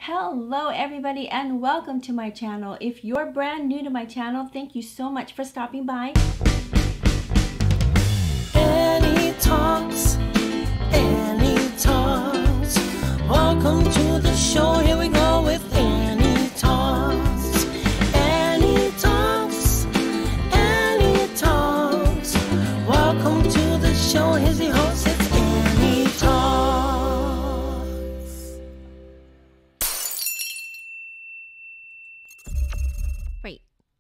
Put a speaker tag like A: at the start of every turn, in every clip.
A: Hello everybody and welcome to my channel. If you're brand new to my channel, thank you so much for stopping by.
B: Annie Talks, Annie Talks. Welcome to the show. Here we go with Annie Talks. Annie Talks, Annie Talks. Welcome to the show. Here's the host, it's Annie Talks.
C: Wait.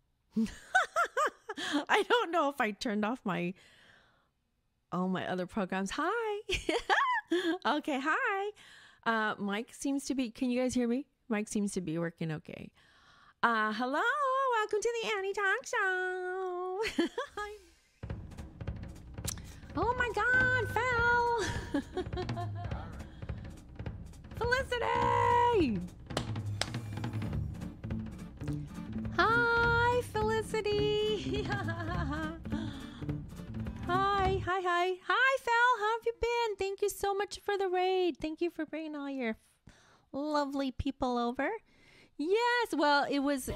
C: I don't know if I turned off all my other programs. Hi. Okay, hi. Mike seems to be, can you guys hear me? Mike seems to be working okay. Hello, welcome to the Annie Talk Show. Oh my God, Phil. Felicity. Hi, Felicity. Hi. Hi, Phil. How have you been? Thank you so much for the raid. Thank you for bringing all your lovely people over. Yes, well, it was.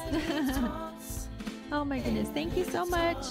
C: Oh my goodness. Thank you so much.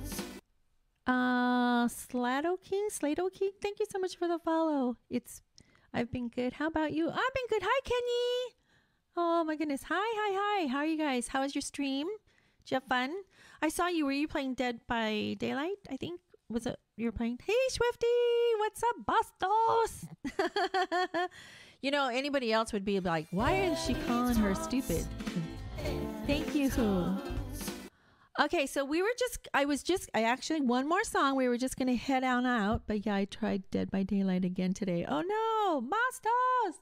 C: Slato King, thank you so much for the follow. I've been good. How about you? I've been good. Hi, Kenny. Oh my goodness. Hi. How are you guys? How was your stream? Did you have fun? I saw you. Were you playing Dead by Daylight? I think. Was it you were playing? Hey, Swifty. What's up, Bastos? You know, anybody else would be like, why is she calling her stupid? Thank you. Okay, so I actually, one more song. We were just going to head on out. But yeah, I tried Dead by Daylight again today. Oh no, Bastos.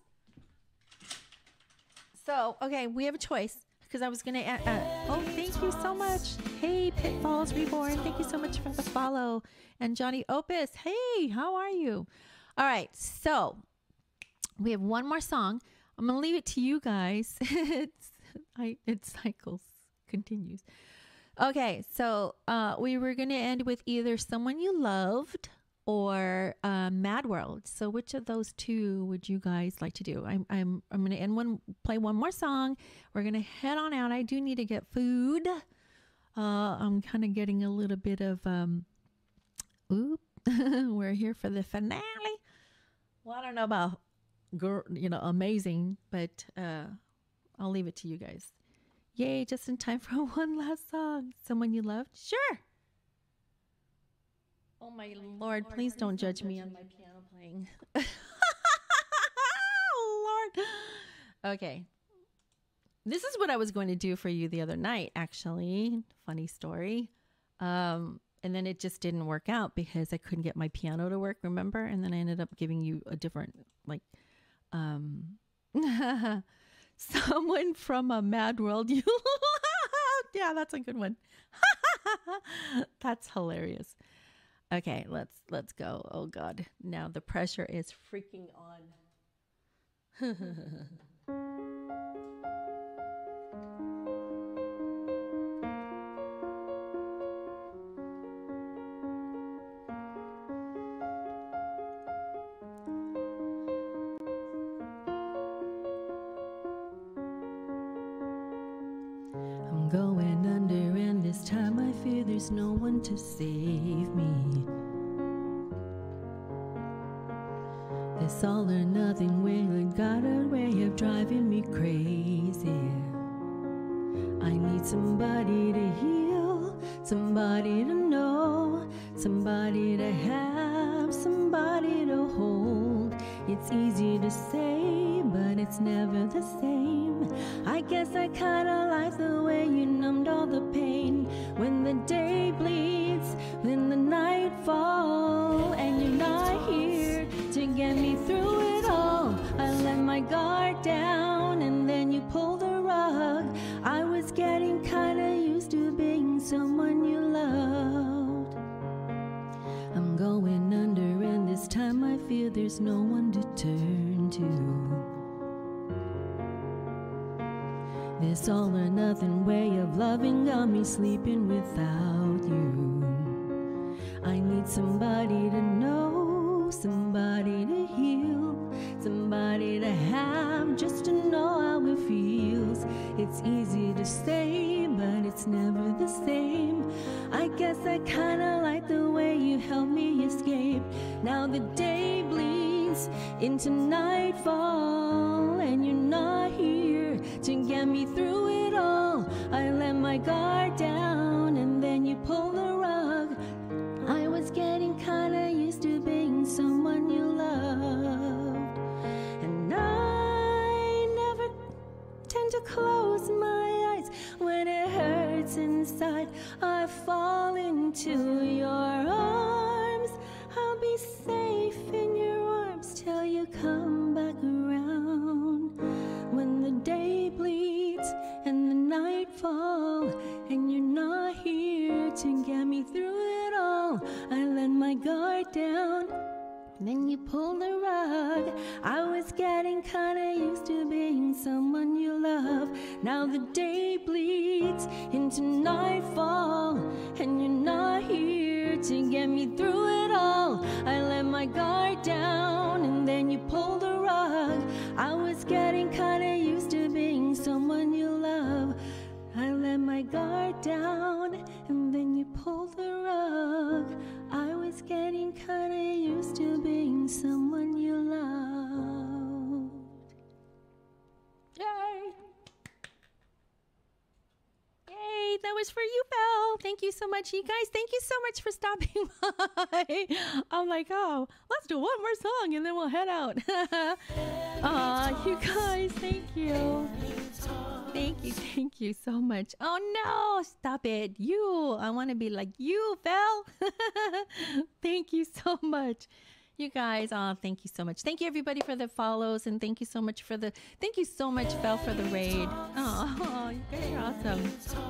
C: So, okay, we have a choice because I was going to, oh, thank you so much. Hey, Pitfalls Reborn. Thank you so much for the follow. And Johnny Opus. Hey, how are you? All right. So we have one more song. I'm going to leave it to you guys. It cycles, continues. Okay. So, we were going to end with either Someone You Loved or Mad World. So which of those two would you guys like to do? I'm gonna play one more song. We're gonna head on out. I do need to get food. I'm kind of getting a little bit of we're here for the finale. Well, I don't know about amazing, but I'll leave it to you guys. Yay, just in time for one last song. Someone You Loved? Sure. Oh my Lord, please don't judge me on my piano playing. Lord. Okay. This is what I was going to do for you the other night, actually. Funny story. And then it just didn't work out because I couldn't get my piano to work, remember? And then I ended up giving you a different, someone from a Mad World You Loved. Yeah, that's a good one. That's hilarious. Okay, let's go. Oh God, now the pressure is freaking on. I'm going under, and this time I fear there's no one to save me. This all or nothing way got a way of driving me crazy. I need somebody to heal, somebody to know, somebody to have, somebody to hold. It's easy to say, but it's never the same. I guess I kinda like the way you numbed all the pain. When the day bleeds, when the night falls, and you're not here to get me through it all. I let my guard down and then you pulled the rug. I was getting kinda used to being someone you loved. I'm going under, and this time I feel there's no one to turn to. This all or nothing way of loving got me sleeping without you. I need somebody to know, somebody to heal, somebody to have, just to know how it feels. It's easy to say, but it's never the same. I guess I kinda like the way you helped me escape. Now the day bleeds into nightfall, and you're not here to get me through it all. I let my guard down, and then you pull the rug. I was getting kinda used to being someone you loved, and I never tend to close my eyes when it hurts inside. I fall into your arms. I'll be safe in your arms till you come back around. When the day bleeds and the night falls, and you're not here to get me through it all, I let my guard down, then you pull the rug. I was getting kinda used to being someone you love. Now the day bleeds into nightfall, and you're not here to get me through it all. I let my guard down, and then you pull the rug. I was getting kinda used to being someone you love. I let my guard down, and then you pull the rug. I was getting kinda used to being someone you loved.
A: Yay! Yay, that was for you, Belle. Thank you so much, you guys. Thank you so much for stopping by. I'm like, oh, let's do one more song and then we'll head out. Aw, you guys, thank you. Thank you so much. Oh no, stop it. I want to be like you, Belle. Thank you so much. You guys, thank you so much. Thank you everybody for the follows, and thank you so much, Belle, for the raid. Oh, you guys are awesome.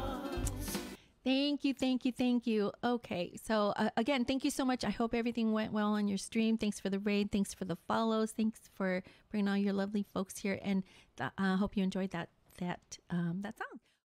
A: Thank you. Okay, so again, thank you so much. I hope everything went well on your stream. Thanks for the raid. Thanks for the follows. Thanks for bringing all your lovely folks here, and I hope you enjoyed that song.